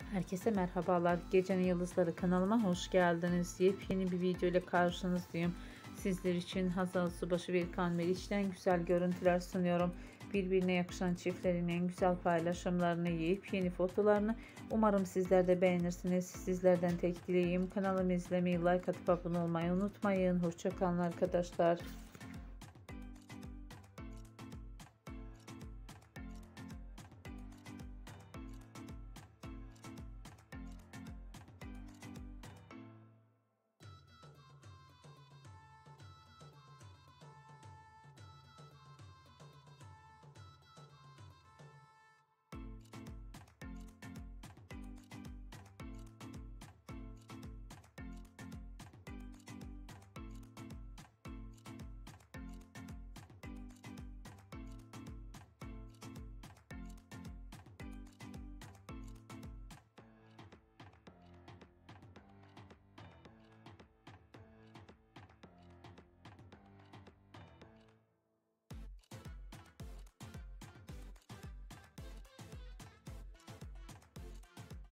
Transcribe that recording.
Herkese merhabalar. Gecenin Yıldızları kanalıma hoş geldiniz. Yepyeni bir video ile karşınızdayım. Sizler için Hazal Subaşı ve İlkan Meriç'ten güzel görüntüler sunuyorum. Birbirine yakışan çiftlerin en güzel paylaşımlarını, yepyeni fotolarını umarım sizler de beğenirsiniz. Sizlerden tek dileğim kanalımı izlemeyi, like atıp abone olmayı unutmayın. Hoşça kalın arkadaşlar.